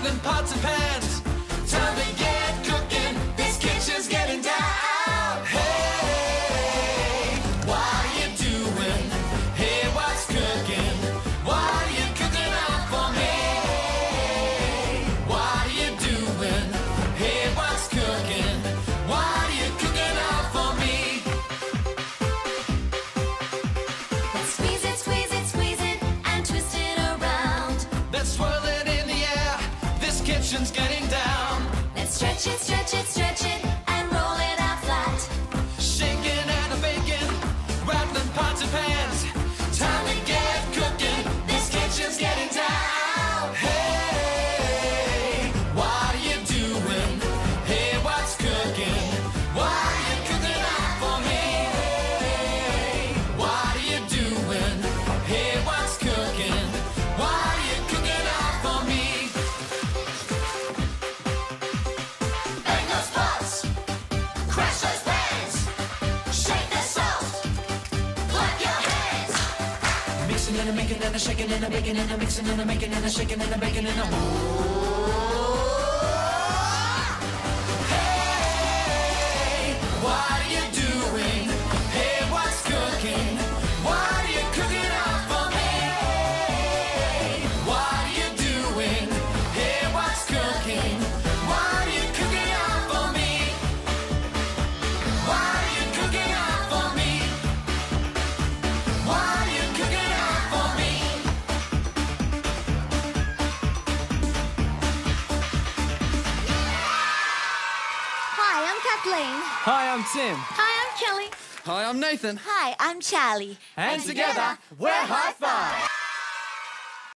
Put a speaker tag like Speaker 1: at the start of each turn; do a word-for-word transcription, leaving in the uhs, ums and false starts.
Speaker 1: rattling pots and pans. Time to get cooking, this kitchen's getting down. Hey, what are you doing? Hey, what's cooking? What are you cooking up for me? What are you doing? Hey, what's cooking? What are you cooking up for me?
Speaker 2: Let's squeeze it, squeeze it, squeeze it, and twist it around.
Speaker 1: Let's swirl it in the air, this kitchen's getting down.
Speaker 2: Let's stretch it, stretch it, stretch it, and roll it out flat.
Speaker 1: Shaking and a baking, rattling pots and pans. Time to get cooking, this kitchen's getting down. Hey, what are you doing? Hey, what's cooking? What are you cooking up for me? Hey, what are you doing? Hey, what's cooking? What are you cooking up for me? Bang those pots, crash those pans, shake the salt, clap your hands. Mixing and a making and a shaking and a baking and a mixing and a making and a shaking and a baking and a Hey, what are you doing? Hey, what's cooking? What are you cooking up for me? What are you doing? Hey, what's cooking? What are you cooking up for me? What are you cooking up for me? What are you cooking up for me?
Speaker 2: Hi, I'm Kathleen.
Speaker 1: Hi, I'm Tim.
Speaker 2: Hi, I'm Kelly.
Speaker 1: Hi, I'm Nathan.
Speaker 2: Hi, I'm Charlie.
Speaker 1: And together, we're Hi-five.